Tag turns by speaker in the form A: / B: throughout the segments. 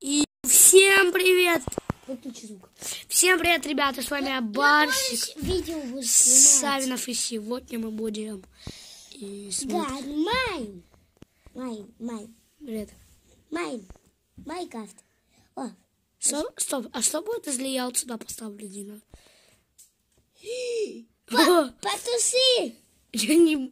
A: И всем привет! Выключи звук. Всем привет, ребята, с вами Барсик Савинов, и сегодня мы будем
B: Майнкрафт.
A: Стоп, а что будет, если я вот сюда поставлю Дина?
B: Потуши!
A: Я не...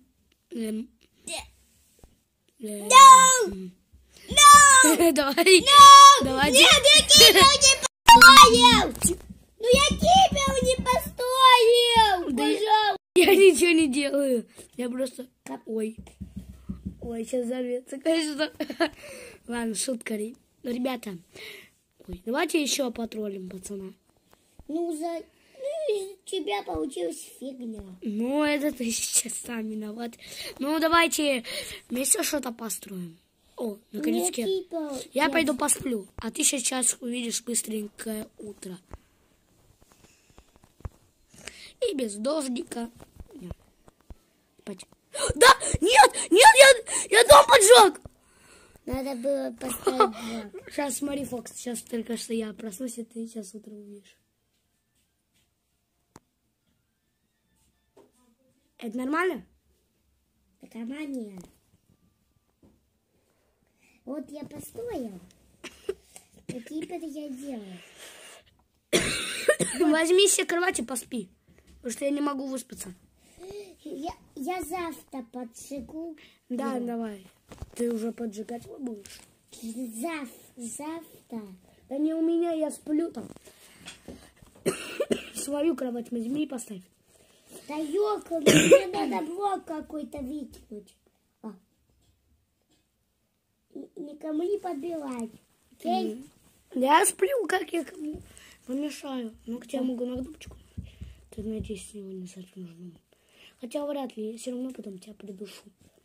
A: Давай. Давай.
B: Нет, я тебя не построил! Ну я тебя не построил! Пожалуйста!
A: Я ничего не делаю. Я просто... Ой, сейчас взорвется, конечно. Ладно, шутка. Ребята, давайте еще потроллим пацана.
B: Из тебя получилась фигня.
A: Ну, это ты сейчас сам виноват. Ну, давайте вместе что-то построим. О, наконец-то. Я пойду посплю, а ты сейчас увидишь быстренькое утро. И без дождика. Да! Нет, я дом поджег!
B: Надо было поставить два.
A: Сейчас смотри, Фокс, сейчас только что я проснусь, и ты сейчас утром увидишь. Это нормально?
B: Так нормально. Вот я построил. А теперь я делаю.
A: Возьми себе кровать и поспи. Потому что я не могу выспаться.
B: Я завтра поджигу.
A: Да, давай. Ты уже поджигать будешь?
B: Завтра.
A: Да не у меня, я сплю там. Свою кровать возьми и поставь.
B: Да ёлка, мне надо блок какой-то выкинуть. Никому не подбивать. Окей?
A: Я сплю, как я кому помешаю. Ну, к тебе могу на кнопочку. Ты, надеюсь, сегодня с этим нужно. Хотя вряд ли, я все равно потом тебя придушу.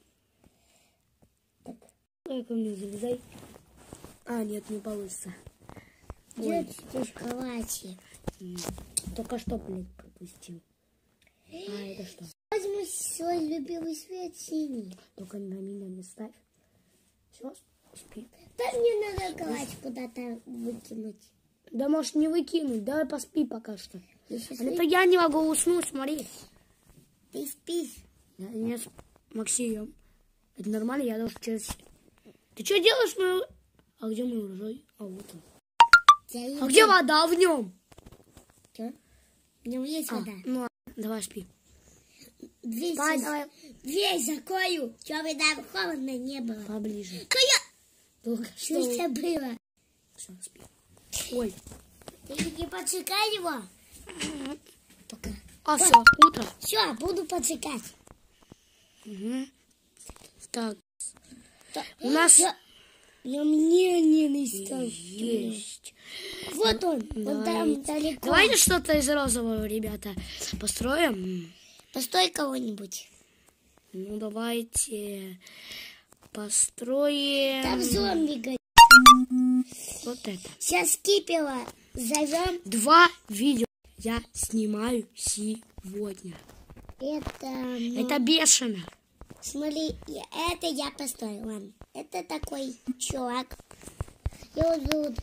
B: Так.
A: Давай ко мне залезай. А, нет, не получится.
B: Где ты в кровати?
A: Только что, блин, пропустил. А, это что?
B: Возьму свой любимый свет синий.
A: Только на меня не ставь. Все, спи.
B: Да мне надо кровать куда-то выкинуть.
A: Да можешь не выкинуть, давай поспи пока что. Это я не могу уснуть, смотри.
B: Ты спишь?
A: Нет, Максим, это нормально, я должен через... Ты что делаешь, мой... А где мой урожай? А вот он. А где вода в нем?
B: Что? В нем есть вода.
A: Ну, давай спи.
B: Дверь закрою, чтобы там холодно не было.
A: Поближе.
B: Что это было?
A: Все, спи. Ой.
B: Ты не поджигай его? Пока.
A: А, все, утро.
B: Все, буду поджигать.
A: Угу. Так. У нас...
B: Мне не стал.
A: Есть.
B: Вот он там далеко.
A: Давайте что-то из розового, ребята, построим.
B: Постой кого-нибудь.
A: Ну, давайте построим...
B: Там зомби горит.
A: Вот это.
B: Сейчас кипело зовем.
A: 2 видео я снимаю сегодня. Это бешено.
B: Смотри, это я построил. Ладно. Это такой чувак. Его зовут.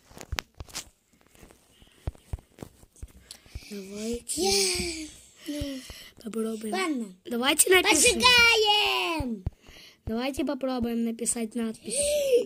A: Давайте попробуем.
B: Ладно.
A: Давайте напишем.
B: Поджигаем!
A: Давайте попробуем написать надпись.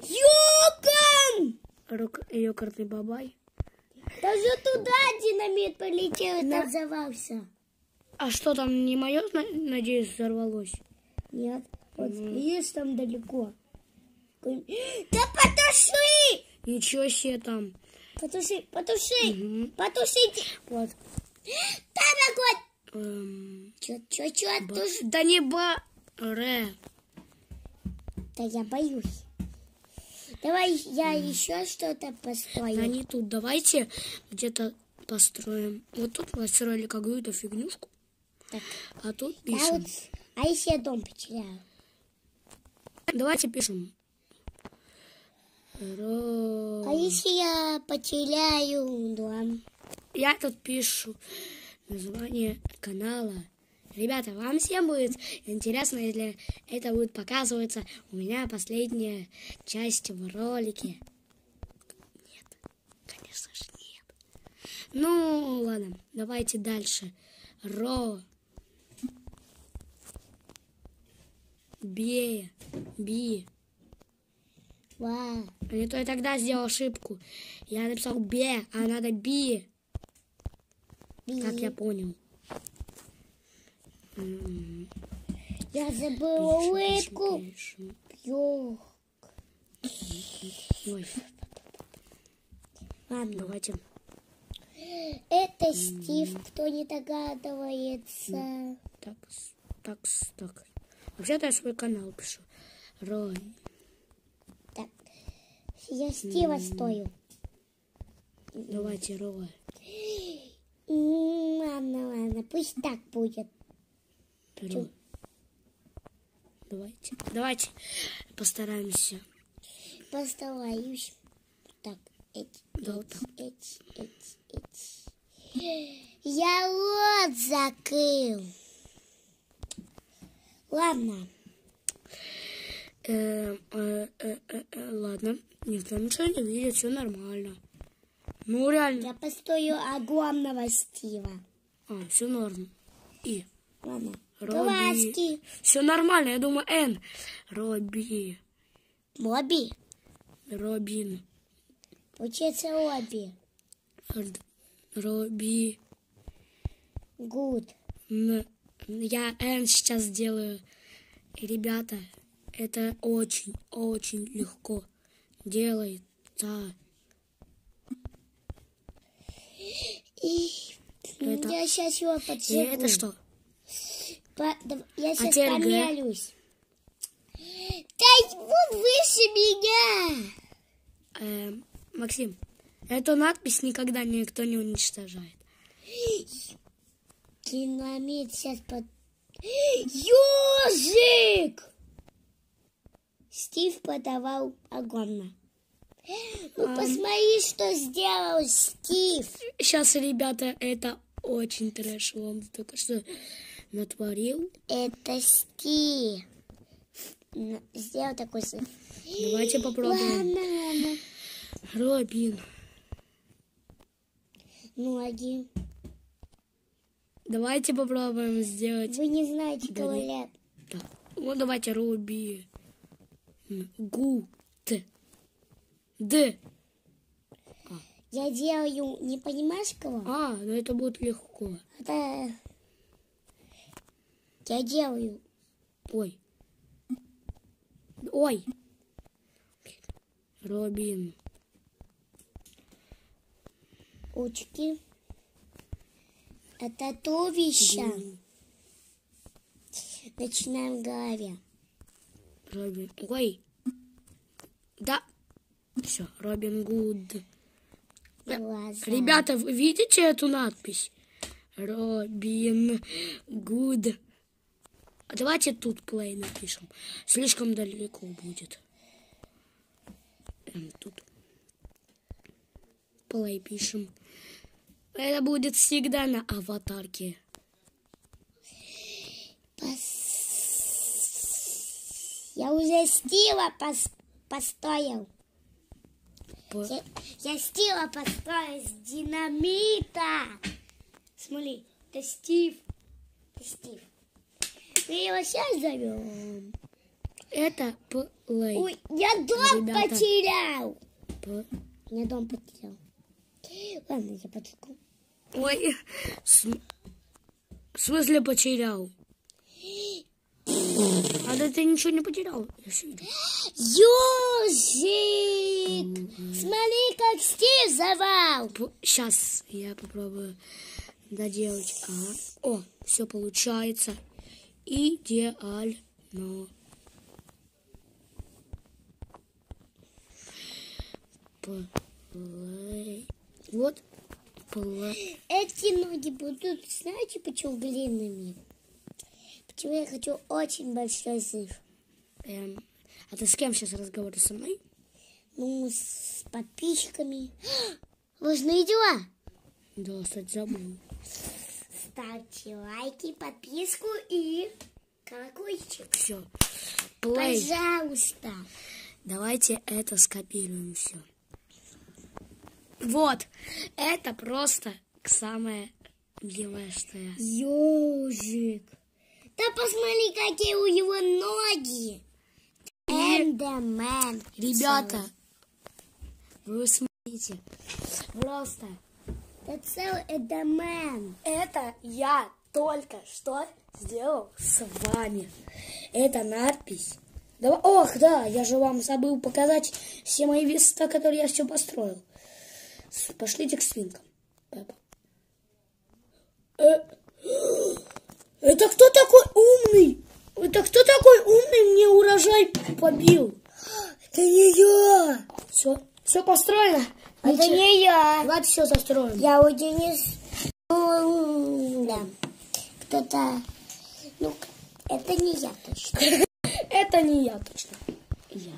B: Юкон!
A: Ёкарный бабай.
B: Даже туда динамит полетел и там взорвался.
A: А что там, не мое, надеюсь, взорвалось?
B: Нет. Вот видишь, там далеко. Да потуши!
A: Ничего себе там.
B: Потуши.
A: Угу.
B: Потушите.
A: Вот.
B: Там огонь. Чё?
A: Да не ре.
B: Да я боюсь. Давай я еще что-то построю.
A: Они тут, давайте где-то построим. Вот тут построили какую-то фигнюшку.
B: Так.
A: А тут пишем.
B: А если я дом потеряю?
A: Давайте пишем.
B: А если я потеряю дом?
A: Я тут пишу название канала. Ребята, вам всем будет интересно, если это будет показываться у меня последняя часть в ролике. Ну, ладно, давайте дальше. Ро. Бе. Би.
B: Ва.
A: А не то я тогда сделал ошибку. Я написал бе, а надо би.
B: Би.
A: Как я понял.
B: Я забыла улыбку.
A: Пишем.
B: Ё.
A: Ой,
B: Ладно.
A: давайте.
B: Это Стив, кто не догадывается.
A: Так. Вообще-то я свой канал пишу. Рой.
B: Так. Я Стива стою.
A: Давайте, Рой.
B: Ладно, пусть так будет.
A: Рой. Давайте постараемся.
B: Постараюсь. Так,
A: Да, вот так.
B: эти. Я рот закрыл. Ладно.
A: Ладно, никто ничего не видит, все нормально. Ну, реально.
B: Я постою огромного Стива.
A: Все норм. И.
B: Ладно.
A: Робби.
B: Глазки.
A: Все нормально, я думаю, Н. Робби.
B: Бобби.
A: Робин.
B: Учится Робби.
A: Робби.
B: Гуд.
A: Я Н сейчас сделаю. И, ребята, это очень легко делается.
B: И
A: Это-
B: я сейчас его
A: И
B: подсеку.
A: это что?
B: Я сейчас
A: теперь Г.
B: помялюсь. Дай вот выше меня.
A: Максим, эту надпись никогда никто не уничтожает.
B: Динамит сейчас под... Ёжик! Стив подавал огромно. Ну, посмотри, что сделал Стив.
A: Сейчас, ребята, это очень трэш. Он только что натворил.
B: Это Стив. Сделал такой...
A: Давайте попробуем.
B: Ладно.
A: Робин.
B: Ноги.
A: Давайте попробуем сделать.
B: Вы не знаете,
A: Да
B: кого
A: не-
B: я...
A: Да. Вот давайте Руби. Гу. Т. Д.
B: Я делаю... Не понимаешь, кого?
A: Ну это будет легко.
B: Это... Я делаю...
A: Ой. Робин.
B: Очки. Это туловище. Начинаем в голове.
A: Робин. Ой. Да. Все, Робин Гуд.
B: Глаза.
A: Ребята, вы видите эту надпись? Робин Гуд. А давайте тут плей напишем. Слишком далеко будет. Тут плей пишем. Это будет всегда на аватарке.
B: Я уже Стива построил.
A: По-
B: Я Стива построил с динамита. Смотри, это Стив. Мы его сейчас зовем.
A: Это плей.
B: Ой, я дом
A: Ребята.
B: потерял.
A: П-
B: Я дом потерял. Ладно, я потеку.
A: Ой, в смысле потерял? А да ты ничего не потерял. Я всё вижу.
B: Ёжик! Смотри, как Стив завал.
A: Сейчас я попробую доделать. О, все получается. Идеально. Плей. Вот. Плей.
B: Эти ноги будут, знаете, почему длинными? Почему я хочу очень большой зив?
A: А ты с кем сейчас разговариваешь? Со мной?
B: Ну, с подписчиками. Важные дела.
A: Да, кстати, забыл.
B: Ставьте лайки, подписку и колокольчик.
A: Все. Плей.
B: Пожалуйста.
A: Давайте это скопируем все. Вот, это просто самое милое, что я.
B: Ёжик. Да посмотри, какие у него ноги. Эндермен.
A: Ребята, вы смотрите, просто
B: Это целый Эндермен.
A: это я только что сделал с вами. Это надпись. Ох, да, я же вам забыл показать все мои места, которые я все построил. Пошлите к свинкам. Пеппа. Это кто такой умный? Это кто такой умный мне урожай побил?
B: Это не я.
A: Все построено?
B: Это не я.
A: Давайте все застроим.
B: Я у Денис. Да. Кто-то. Ну, это не я точно.
A: Это не я точно. Я.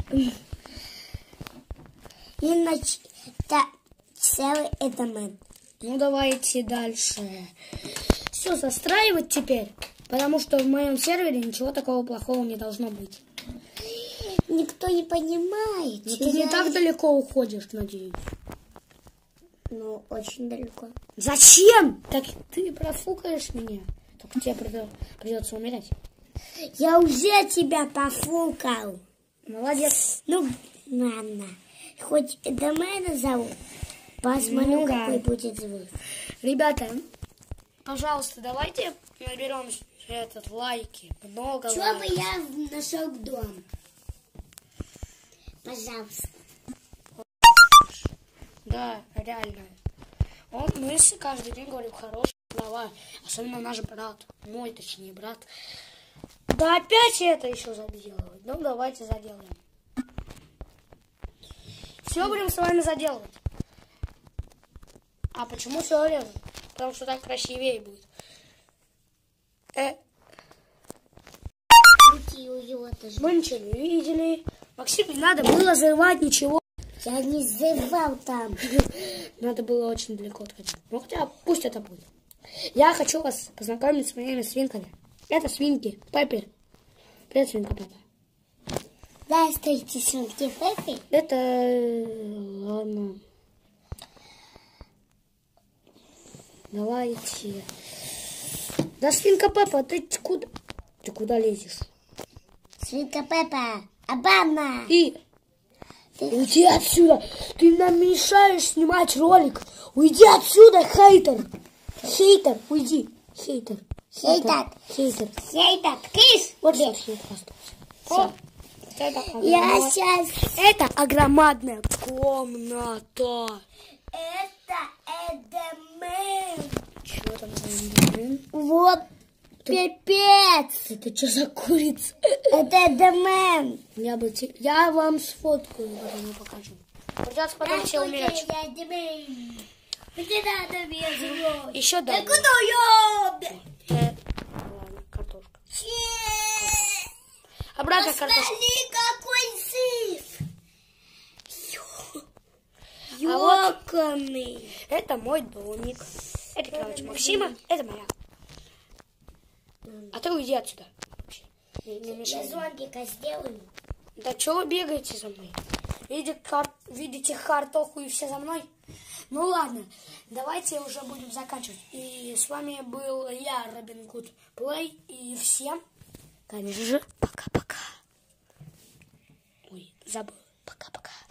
B: Иначе это целый Эндермен.
A: Ну, давайте дальше. Все застраивать теперь, потому что в моем сервере ничего такого плохого не должно быть.
B: Никто не понимает.
A: Но ты не так далеко уходишь, надеюсь.
B: Ну, очень далеко.
A: Зачем? Так ты профукаешь меня. Только тебе придется умереть.
B: Я уже тебя пофукал.
A: Молодец.
B: Ну, ладно. Хоть Эндермена зовут. Посмотрю,
A: Ну да.
B: какой будет звук.
A: Ребята, пожалуйста, давайте наберем лайки. Много
B: Чего бы
A: лайков.
B: я нашел дом? Пожалуйста.
A: Да, реально. Мы каждый день говорим хорошие слова. Особенно наш брат. Мой, точнее, брат. Да опять это еще заделывать. Ну, давайте заделаем. Все будем с вами заделывать. А почему все резать? Потому что так красивее будет.
B: Руки у его тоже.
A: Мы ничего не видели. Максим, не надо было взрывать ничего.
B: Я не взрывал там.
A: Надо было очень далеко отходить. Ну, хотя пусть это будет. Я хочу вас познакомить с моими свинками. Это свинки. Пеппер. Привет, свинка Пеппа.
B: Да, стойте, свинки Пеппи.
A: Это... Ладно. Давайте. Да, свинка Пеппа, ты куда? Ты куда лезешь?
B: Свинка Пеппа. Обама.
A: Уйди отсюда. Ты нам мешаешь снимать ролик. Уйди отсюда, хейтер. Хейтер, уйди. Хейтер.
B: Хейтер.
A: Хейтер.
B: Хейтер, кыш.
A: Вот что хейтер остался.
B: Я сейчас...
A: Это огромадная комната.
B: Это Эндермен.
A: Чего там за Эндермен?
B: Вот пипец.
A: Это что за курица?
B: Это Эндермен.
A: Я вам сфоткаю, потом я покажу. Придется потом все умереть.
B: Где надо меня
A: Еще да.
B: куда я?
A: Ладно, картошка. Обратно картошка.
B: Посмотри, какой зив.
A: А вот
B: Ёканый.
A: это мой домик. Это кровать Максима, это моя. А ты уйди отсюда. Вообще. Не мешай.
B: Я зомбика сделаю.
A: Да что вы бегаете за мной? Видите картоху и все за мной? Ну ладно, давайте уже будем заканчивать. И с вами был я, Робин Гуд Плей. И всем, конечно же, пока-пока. Ой, забыл. Пока-пока.